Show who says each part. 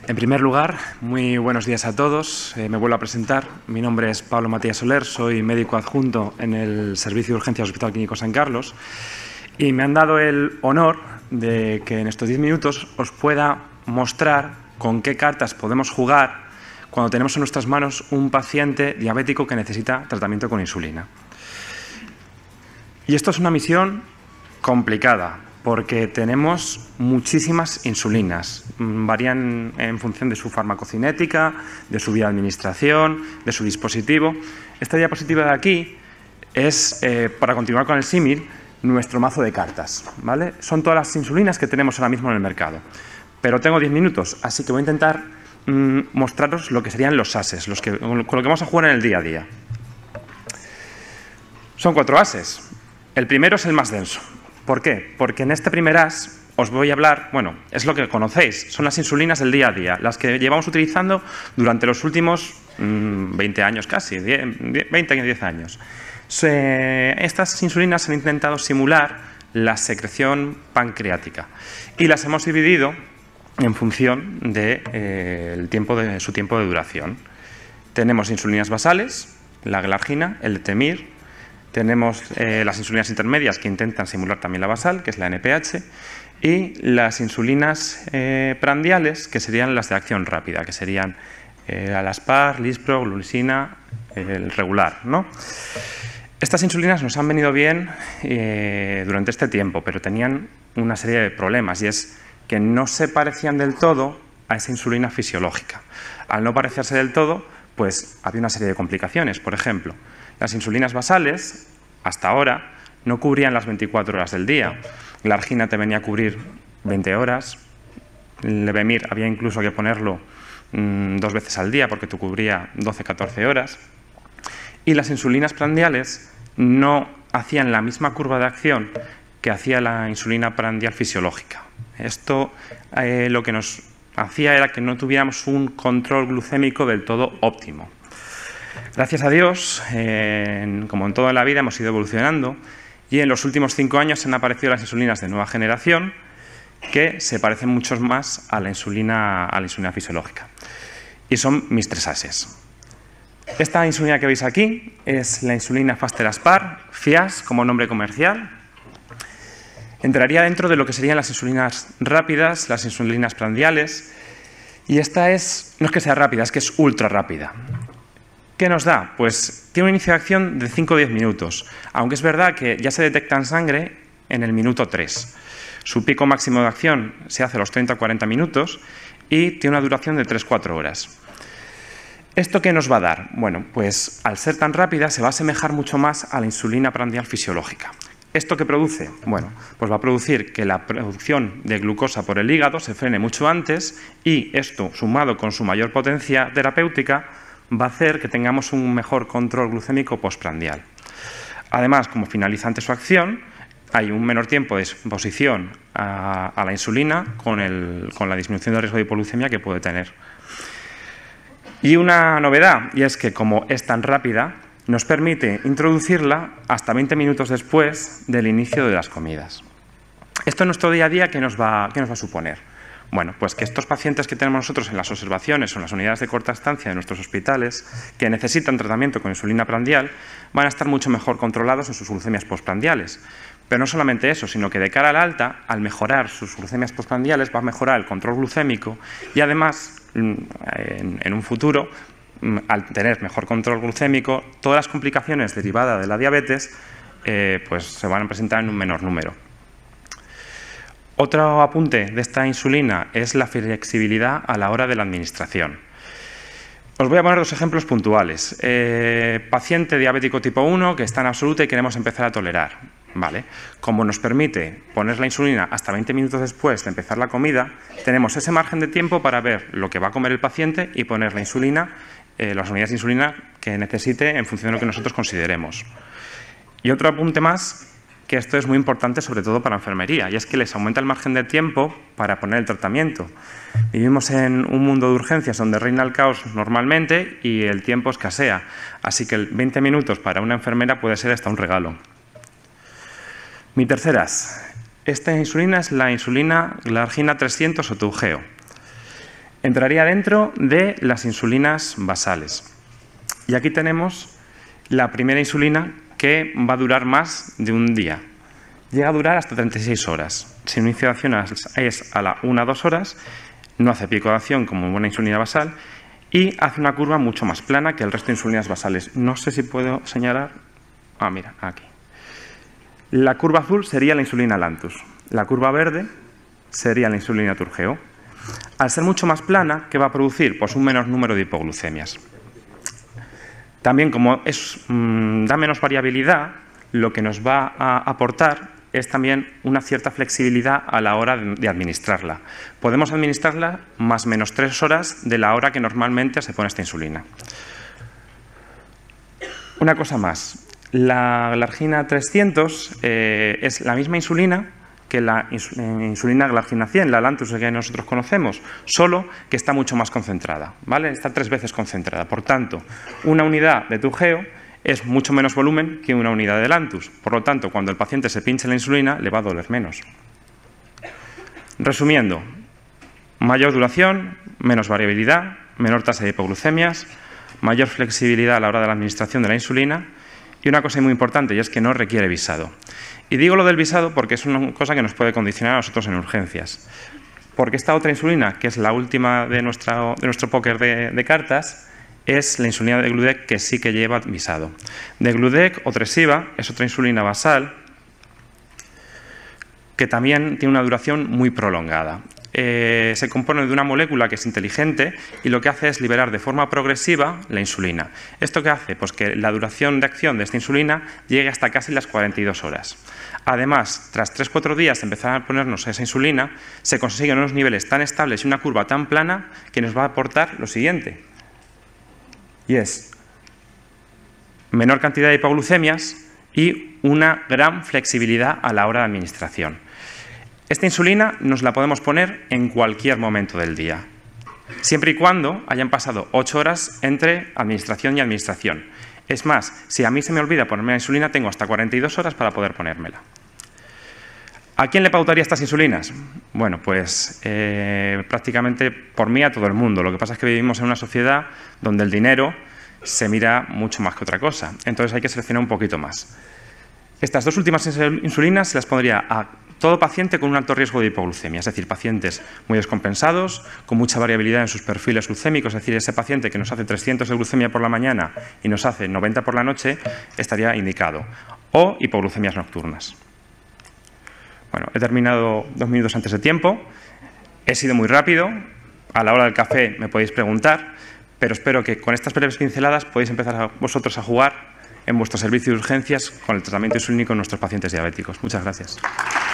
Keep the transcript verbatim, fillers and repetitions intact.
Speaker 1: En primer lugar, muy buenos días a todos. Eh, me vuelvo a presentar. Mi nombre es Pablo Matías Soler, soy médico adjunto en el Servicio de Urgencias Hospital Clínico San Carlos y me han dado el honor de que en estos diez minutos os pueda mostrar con qué cartas podemos jugar cuando tenemos en nuestras manos un paciente diabético que necesita tratamiento con insulina. Y esto es una misión complicada, porque tenemos muchísimas insulinas, varían en función de su farmacocinética, de su vía de administración, de su dispositivo. Esta diapositiva de aquí es, eh, para continuar con el símil, nuestro mazo de cartas, ¿vale? Son todas las insulinas que tenemos ahora mismo en el mercado. Pero tengo diez minutos, así que voy a intentar mmm, mostraros lo que serían los ases, los que, con lo que vamos a jugar en el día a día. Son cuatro ases. El primero es el más denso. ¿Por qué? Porque en este primer as os voy a hablar, bueno, es lo que conocéis, son las insulinas del día a día, las que llevamos utilizando durante los últimos mmm, veinte años casi, veinte a diez años. Se, estas insulinas han intentado simular la secreción pancreática y las hemos dividido en función de, eh, el tiempo de su tiempo de duración. Tenemos insulinas basales, la glargina, el detemir. Tenemos eh, las insulinas intermedias que intentan simular también la basal, que es la N P H, y las insulinas eh, prandiales, que serían las de acción rápida, que serían eh, Alaspar, Lispro, Glulisina, eh, el regular, ¿no? Estas insulinas nos han venido bien eh, durante este tiempo, pero tenían una serie de problemas, y es que no se parecían del todo a esa insulina fisiológica. Al no parecerse del todo, pues había una serie de complicaciones. Por ejemplo, las insulinas basales, hasta ahora, no cubrían las veinticuatro horas del día. La argina te venía a cubrir veinte horas. El Levemir había incluso que ponerlo mmm, dos veces al día porque te cubría doce a catorce horas. Y las insulinas prandiales no hacían la misma curva de acción que hacía la insulina prandial fisiológica. Esto eh, lo que nos hacía era que no tuviéramos un control glucémico del todo óptimo. Gracias a Dios, eh, en, como en toda la vida, hemos ido evolucionando y en los últimos cinco años han aparecido las insulinas de nueva generación que se parecen mucho más a la insulina, a la insulina fisiológica. Y son mis tres ases. Esta insulina que veis aquí es la insulina Faster Aspar, F I A S como nombre comercial. Entraría dentro de lo que serían las insulinas rápidas, las insulinas prandiales. Y esta es, no es que sea rápida, es que es ultra rápida. ¿Qué nos da? Pues tiene un inicio de acción de cinco a diez minutos, aunque es verdad que ya se detecta en sangre en el minuto tres. Su pico máximo de acción se hace a los treinta a cuarenta minutos y tiene una duración de tres a cuatro horas. ¿Esto qué nos va a dar? Bueno, pues al ser tan rápida se va a asemejar mucho más a la insulina prandial fisiológica. ¿Esto qué produce? Bueno, pues va a producir que la producción de glucosa por el hígado se frene mucho antes y esto, sumado con su mayor potencia terapéutica, va a hacer que tengamos un mejor control glucémico postprandial. Además, como finalizante su acción, hay un menor tiempo de exposición a, a la insulina con, el, con la disminución del riesgo de hipoglucemia que puede tener. Y una novedad, y es que como es tan rápida, nos permite introducirla hasta veinte minutos después del inicio de las comidas. Esto en nuestro día a día, ¿qué nos va, qué nos va a suponer? Bueno, pues que estos pacientes que tenemos nosotros en las observaciones o en las unidades de corta estancia de nuestros hospitales que necesitan tratamiento con insulina prandial van a estar mucho mejor controlados en sus glucemias postprandiales. Pero no solamente eso, sino que de cara al alta, al mejorar sus glucemias postprandiales, va a mejorar el control glucémico y además, en, en un futuro, al tener mejor control glucémico, todas las complicaciones derivadas de la diabetes eh, pues se van a presentar en un menor número. Otro apunte de esta insulina es la flexibilidad a la hora de la administración. Os voy a poner dos ejemplos puntuales. Eh, paciente diabético tipo uno que está en absoluta y queremos empezar a tolerar. Vale. Como nos permite poner la insulina hasta veinte minutos después de empezar la comida, tenemos ese margen de tiempo para ver lo que va a comer el paciente y poner la insulina, eh, las unidades de insulina que necesite en función de lo que nosotros consideremos. Y otro apunte más, que esto es muy importante sobre todo para enfermería, y es que les aumenta el margen de tiempo para poner el tratamiento. Vivimos en un mundo de urgencias donde reina el caos normalmente y el tiempo escasea, así que veinte minutos para una enfermera puede ser hasta un regalo. Mi tercera, esta insulina es la insulina glargina trescientos o Toujeo. entraría dentro de las insulinas basales. Y aquí tenemos la primera insulina que va a durar más de un día. Llega a durar hasta treinta y seis horas. Si su inicio de acción es a la una a dos horas, no hace pico de acción como una insulina basal y hace una curva mucho más plana que el resto de insulinas basales. No sé si puedo señalar. Ah, mira, aquí. La curva azul sería la insulina Lantus. La curva verde sería la insulina Tourgeot. Al ser mucho más plana, ¿qué va a producir? Pues un menor número de hipoglucemias. También, como es, mmm, da menos variabilidad, lo que nos va a aportar es también una cierta flexibilidad a la hora de, de administrarla. Podemos administrarla más o menos tres horas de la hora que normalmente se pone esta insulina. Una cosa más. La glargina trescientos eh, es la misma insulina que la insulina glargina cien, la Lantus que nosotros conocemos, solo que está mucho más concentrada, ¿vale? Está tres veces concentrada. Por tanto, una unidad de Tourgeot es mucho menos volumen que una unidad de Lantus. Por lo tanto, cuando el paciente se pinche la insulina, le va a doler menos. Resumiendo, mayor duración, menos variabilidad, menor tasa de hipoglucemias, mayor flexibilidad a la hora de la administración de la insulina y una cosa muy importante, y es que no requiere visado. Y digo lo del visado porque es una cosa que nos puede condicionar a nosotros en urgencias. Porque esta otra insulina, que es la última de, nuestra, de nuestro póker de, de cartas, es la insulina de Degludec, que sí que lleva visado. Degludec o Tresiba es otra insulina basal que también tiene una duración muy prolongada. Eh, se compone de una molécula que es inteligente y lo que hace es liberar de forma progresiva la insulina. ¿Esto qué hace? Pues que la duración de acción de esta insulina llegue hasta casi las cuarenta y dos horas. Además, tras tres a cuatro días de empezar a ponernos esa insulina, se consiguen unos niveles tan estables y una curva tan plana que nos va a aportar lo siguiente. Y es menor cantidad de hipoglucemias y una gran flexibilidad a la hora de administración. Esta insulina nos la podemos poner en cualquier momento del día, siempre y cuando hayan pasado ocho horas entre administración y administración. Es más, si a mí se me olvida ponerme la insulina, tengo hasta cuarenta y dos horas para poder ponérmela. ¿A quién le pautaría estas insulinas? Bueno, pues eh, prácticamente por mí a todo el mundo. Lo que pasa es que vivimos en una sociedad donde el dinero se mira mucho más que otra cosa. Entonces hay que seleccionar un poquito más. Estas dos últimas insulinas se las pondría a todo paciente con un alto riesgo de hipoglucemia, es decir, pacientes muy descompensados, con mucha variabilidad en sus perfiles glucémicos, es decir, ese paciente que nos hace trescientos de glucemia por la mañana y nos hace noventa por la noche, estaría indicado. O hipoglucemias nocturnas. Bueno, he terminado dos minutos antes de tiempo, he sido muy rápido, a la hora del café me podéis preguntar, pero espero que con estas breves pinceladas podéis empezar a, vosotros a jugar en vuestro servicio de urgencias con el tratamiento insulínico en nuestros pacientes diabéticos. Muchas gracias.